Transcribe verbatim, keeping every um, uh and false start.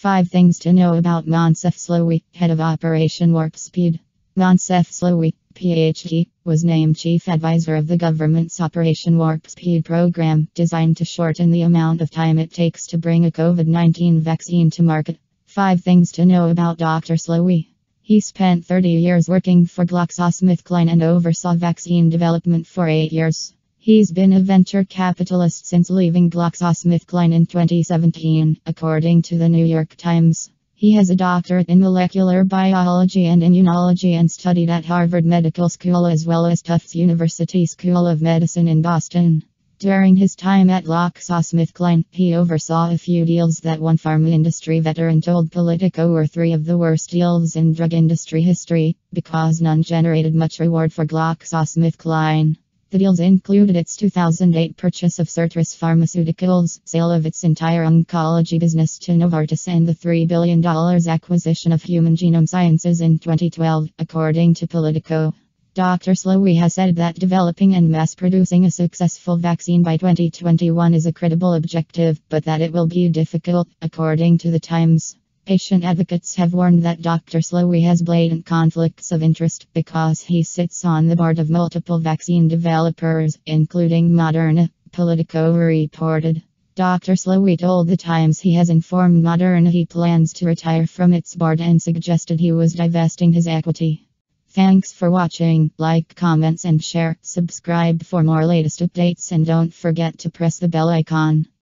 Five things to know about Moncef Slaoui, head of Operation Warp Speed. Moncef Slaoui, P H D, was named chief advisor of the government's Operation Warp Speed program, designed to shorten the amount of time it takes to bring a COVID nineteen vaccine to market. Five things to know about Doctor Slaoui. He spent thirty years working for GlaxoSmithKline and oversaw vaccine development for eight years. He's been a venture capitalist since leaving GlaxoSmithKline in twenty seventeen, according to the New York Times. He has a doctorate in molecular biology and immunology and studied at Harvard Medical School as well as Tufts University School of Medicine in Boston. During his time at GlaxoSmithKline, he oversaw a few deals that one pharma industry veteran told Politico were three of the worst deals in drug industry history, because none generated much reward for GlaxoSmithKline. The deals included its two thousand eight purchase of Certris Pharmaceuticals, sale of its entire oncology business to Novartis, and the three billion dollars acquisition of Human Genome Sciences in twenty twelve, according to Politico. Doctor Slaoui has said that developing and mass-producing a successful vaccine by twenty twenty-one is a credible objective, but that it will be difficult, according to the Times. Patient advocates have warned that Doctor Slaoui has blatant conflicts of interest because he sits on the board of multiple vaccine developers, including Moderna, Politico reported. Doctor Slaoui told the Times he has informed Moderna he plans to retire from its board and suggested he was divesting his equity. Thanks for watching. Like, comments and share. Subscribe for more latest updates and don't forget to press the bell icon.